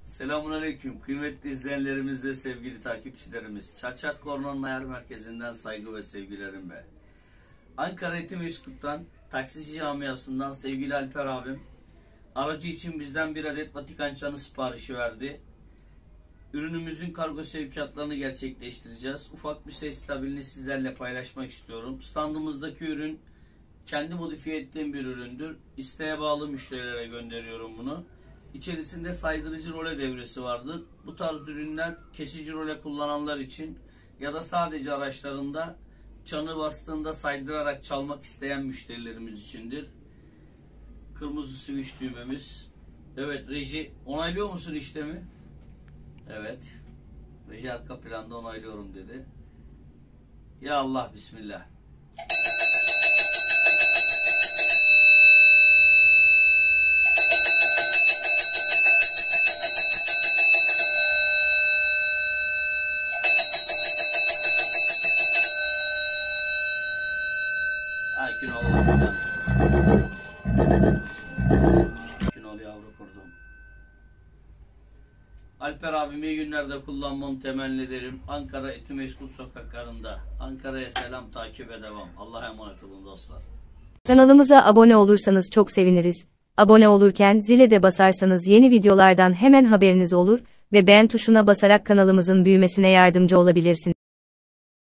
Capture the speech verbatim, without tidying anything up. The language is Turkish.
Selamünaleyküm kıymetli izleyenlerimiz ve sevgili takipçilerimiz. Çat Çat Korna'nın ayar merkezinden saygı ve sevgilerimle. Ankara Etimesgut'tan taksici camiasından sevgili Alper abim aracı için bizden bir adet Vatikan çanı siparişi verdi. Ürünümüzün kargo sevkiyatlarını gerçekleştireceğiz. Ufak bir ses tabelini sizlerle paylaşmak istiyorum. Standımızdaki ürün kendi modifiye ettiğim bir üründür. İsteğe bağlı müşterilere gönderiyorum bunu. İçerisinde saydırıcı role devresi vardır. Bu tarz ürünler kesici role kullananlar için ya da sadece araçlarında çanı bastığında saydırarak çalmak isteyen müşterilerimiz içindir. Kırmızı switch düğmemiz. Evet, reji onaylıyor musun işlemi? Evet. Reji arka planda onaylıyorum dedi. Ya Allah, bismillah. Sakin ol canım. Sakin ol yavru kurdum. Alper abim iyi günlerde kullanmanı temenni ederim. Ankara Etimesgut sokaklarında. Ankara'ya selam, takibe devam. Allah'a emanet olun dostlar. Kanalımıza abone olursanız çok seviniriz. Abone olurken zile de basarsanız yeni videolardan hemen haberiniz olur ve beğen tuşuna basarak kanalımızın büyümesine yardımcı olabilirsiniz.